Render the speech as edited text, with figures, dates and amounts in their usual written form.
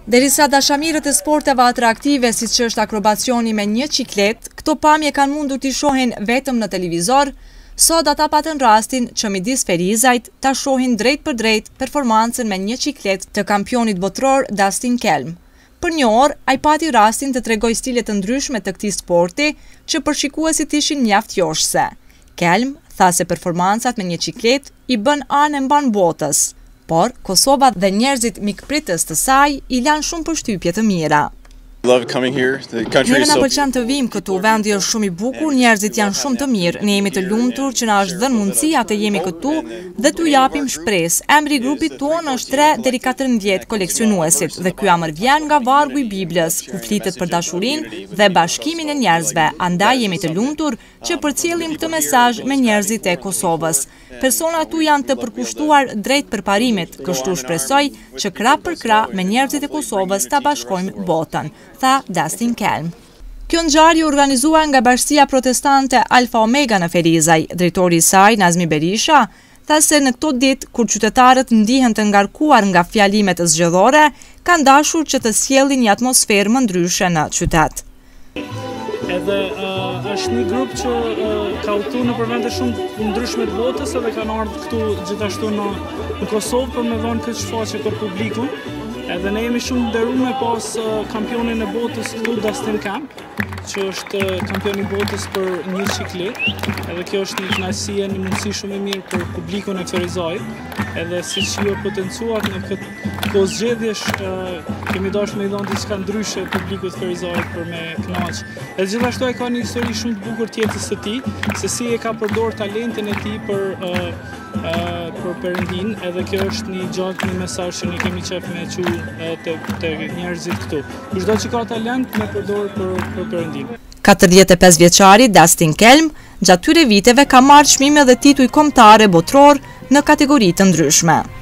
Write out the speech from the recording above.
Derisa dashamirët e sporteve atraktive si që është akrobacioni me një ciklet, këto pamje kanë mundur t'i shohin vetëm në televizor, sot ata patën rastin që midis Ferizajt ta shohin drejt për drejt performancën me një ciklet të kampionit botror Dustin Kelm. Për një orë, ai pati rastin të tregoj stilet të ndryshme të këtij sporti që për shikuesit ishin mjaft joshse. Kelm tha se performancat me një ciklet i bën anë mban botës, por Kosova dhe njerëzit mikpritës të saj i lanë shumë përshtypje të mira. Neve na pëlqen të vim këtu, vendi është shumë i bukur, njerëzit janë shumë të mirë, ne jemi të lumtur që na është dhënë mundësia të jemi këtu dhe t'u japim shpresë. Emri i grupit tonë është 3 deri 14 koleksionuesit dhe ky emër vjen nga vargu i Biblës, ku flitet për dashurinë dhe bashkimin e njerëzve. Andaj jemi të lumtur që përcjellim këtë mesazh me njerëzit e Kosovës. Personat tu janë të përkushtuar drejt përparimit, kështu shpresoj që krah për krah me njerëzit e Kosovës ta bashkojmë botën, tha Dustin Kelm. Kjo ngjarje organizuar nga Bashkia Protestante Alfa Omega në Ferizaj. Drejtori i saj, Nazmi Berisha, tha se në këto ditë kur qytetarët ndihen të ngarkuar nga fjalimet zgjedhore, kanë dashur që të sjellin një atmosferë më ndryshe në qytet. Edhe është një grup që ka udhëtuar në vende shumë ndryshme të botës edhe kanë ardhur këtu gjithashtu në Kosovë për me dhënë këtë shfaqje për publikun. Edhe ne jemi shumë nderuar me pas kampionin e botës këtu Dustin Kelm, që është kampioni i botës për një ciklet. Edhe kjo është një kënaqësi e një mundësi shumë e mirë për publikun e Ferizajit. Edhe siç ju potencuat në këtë zgjedhjesh kemi dashur me i dhënë diçka ndryshe publikut Ferizajit për me kënaqë. Edhe gjithashtu ai ka një histori shumë të bukur tjetës së tij, se si e ka përdorur talentin e tij për Perëndin, edhe kjo është një mesazh që ne kemi qef me të njerëzit këtu. Kushdo që ka talent me përdor për Perëndin. 45 vjeçari Dustin Kelm gjatë këtyre viteve ka marrë çmime dhe tituj kombëtare botror në kategori të ndryshme.